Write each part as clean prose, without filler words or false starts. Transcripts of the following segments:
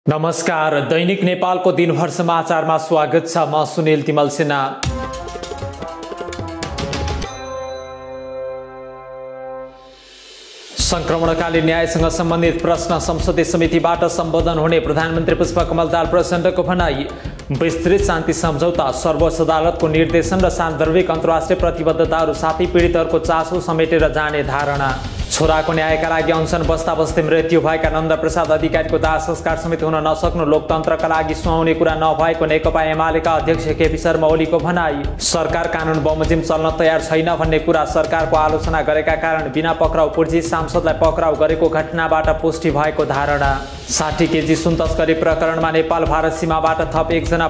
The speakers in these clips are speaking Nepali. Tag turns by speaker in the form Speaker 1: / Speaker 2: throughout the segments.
Speaker 1: नमस्कार। दैनिक नेपालको दिनभर समाचारमा स्वागत छ। म सुनिल तिमल सिन्हा। संक्रमणकालीन न्यायसँग सम्बन्धित प्रश्न संसदीय समितिबाट सम्बोधन हुने प्रधानमन्त्री पुष्पकमल दाहाल प्रचण्डको भनाई। विस्तृत शान्ति सम्झौता, सर्वोच्च अदालतको निर्देशन र सान्दर्भिक अन्तर्राष्ट्रिय प्रतिबद्धताहरू साथै पीडितहरूको चासो समेटेर जाने धारणा। छोराको न्यायका लागि अनसन बस्दा बस्दै मृत्यु भएका नन्द प्रसाद अधिकारीको दाह संस्कार समेत हुन नसक्नु लोकतन्त्रका लागि सुहाउने कुरा नभएको नेकपा एमालेका अध्यक्ष केपी शर्मा ओलीको भनाई। सरकार कानुन बमोजिम चल्न तयार छैन भन्ने कुरा सरकारको आलोचना गरेका कारण बिना पक्राउ पूर्जी सांसदलाई पक्राउ गरेको घटनाबाट पुष्टि भएको धारणा। 60 केजी सुन तस्करी प्रकरणमा नेपाल भारत सीमाबाट थप एकजना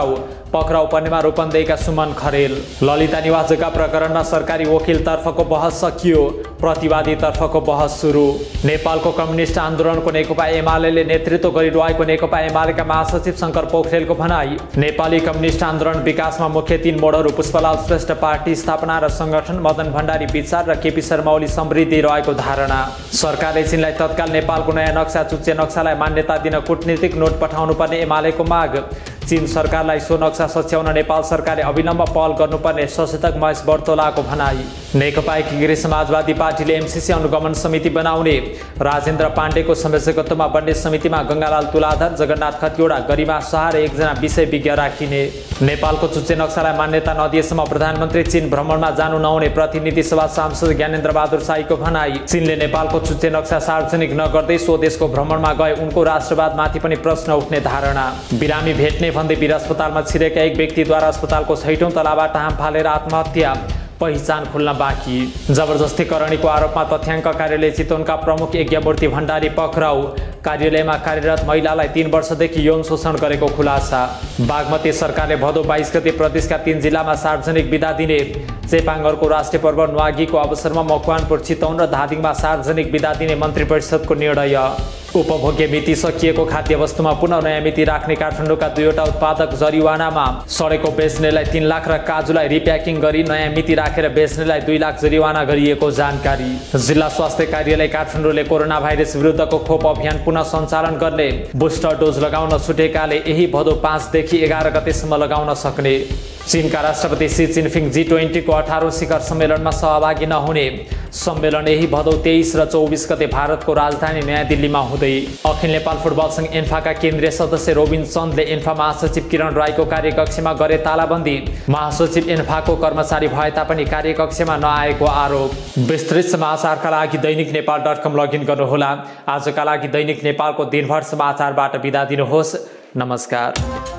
Speaker 1: पक्राउ पर्नेमा रूपन्देहीका सुमन खरेल। ललिता निवास जग्गा प्रकरणमा सरकारी वकिल तर्फको बहस सकियो, प्रतिवादी तर्फको बहस सुरु। नेपालको कम्युनिस्ट आन्दोलनको नेकपा एमाले नेतृत्व गरिरहेको नेकपा एमालेका महासचिव शङ्कर पोखरेलको भनाई। नेपाली कम्युनिस्ट आन्दोलन विकासमा मुख्य 3 मोडहरू पुष्पलाल श्रेष्ठ पार्टी स्थापना र संगठन, मदन भण्डारी विचार र केपी शर्मा ओली समृद्धि रहेको धारणा। सरकारले चीनलाई तत्काल नेपालको नयाँ नक्सा चुच्चे नक्सालाई मान्यता दिन कूटनीतिक नोट पठाउनु पर्ने एमालेको माग। चीन सरकारलाई सो नक्सा सच्याउन नेपाल सरकारले अविलम्ब पहल गर्नुपर्ने सचेतक महेश बर्तोलाको भनाई। नेकपा एकीकृत समाजवादी पार्टीले एमसीसी अनुगमन समिति बनाउने। राजेन्द्र पाण्डेको संयोजकत्वमा बन्ने समितिमा गङ्गालाल तुलाधर, जगन्नाथ खतिवडा, गरिमा शाह र एकजना विषय विज्ञ राखिने। नेपालको चुच्चे नक्सालाई मान्यता नदिएसम्म प्रधानमन्त्री चीन भ्रमणमा जानु नहुने प्रतिनिधि सभा सांसद ज्ञानेन्द्र बहादुर शाहीको भनाई। चीनले नेपालको चुच्चे नक्सा सार्वजनिक नगर्दै स्वदेशको भ्रमणमा गए उनको राष्ट्रवादमाथि पनि प्रश्न उठ्ने धारणा। बिरामी भेट्ने भन्दै वीर अस्पतालमा छिरेका एक व्यक्तिद्वारा अस्पतालको 6औं तलाबाट हाम फालेर आत्महत्या, पहिचान खुल्न बाँकी। जबरजस्ती करणीको आरोपमा तथ्याङ्क कार्यालय चितवनका प्रमुख यज्ञमूर्ति भण्डारी पक्राउ। कार्यालयमा कार्यरत महिलालाई 3 वर्षदेखि यौन शोषण गरेको खुलासा। बागमती सरकारले भदौ 22 गते प्रदेशका 3 जिल्लामा सार्वजनिक बिदा दिने। चेपाङ्गरको राष्ट्रिय पर्व न्वागीको अवसरमा मकवानपुर, चितवन र धादिङमा सार्वजनिक बिदा दिने मन्त्री परिषदको निर्णय। उपभोग्य मिति सकिएको खाद्य वस्तुमा पुनः नयाँ मिति राख्ने काठमाडौँका 2वटा उत्पादक जरिवानामा। सडेको बेच्नेलाई 3 लाख र काजुलाई रिप्याकिङ गरी नयाँ मिति राखेर बेच्नेलाई 2 लाख जरिवाना गरिएको जानकारी। जिल्ला स्वास्थ्य कार्यालय काठमाडौँले कोरोना भाइरस विरुद्धको खोप अभियान पुनः सञ्चालन गर्ने। बुस्टर डोज लगाउन छुटेकाले यही भदौ 5 देखि 11 गतेसम्म लगाउन सक्ने। चीनका राष्ट्रपति सी जिनपिङ G20 को 18औं शिखर सम्मेलनमा सहभागी नहुने। सम्मेलन यही भदौ 23 र 24 गते भारतको राजधानी नयाँ दिल्लीमा हुँदै। अखिल नेपाल फुटबल संघ एन्फाका केन्द्रीय सदस्य रोबिन चन्दले एन्फा महासचिव किरण राईको कार्यकक्षमा गरे तालाबन्दी। महासचिव एन्फाको कर्मचारी भए तापनि कार्यकक्षमा नआएको आरोप। विस्तृत समाचारका लागि दैनिक नेपाल.com लगइन गर्नुहोला। आजका लागि दैनिक नेपालको दिनभर समाचारबाट बिदा दिनुहोस्। नमस्कार।